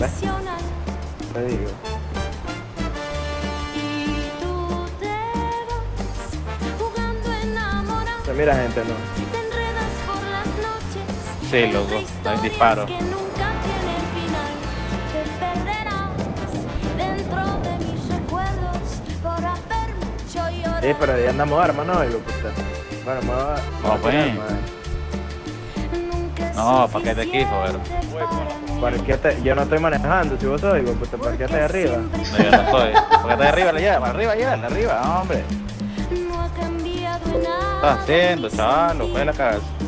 ¿Ves? Te digo. Se mira gente, ¿no? Sí, loco, hay disparos. Sí, pero ya andamos armas, ¿no? Digo, puta. Bueno, No, pues. No, ¿para qué te quiso, ver? Yo no estoy manejando, si vos sos, digo, puta, ¿para qué estás arriba? No, yo no estoy. ¿Por qué estás arriba? Arriba ya, arriba, hombre. ¿Qué estás haciendo, chaval? Fue la casa.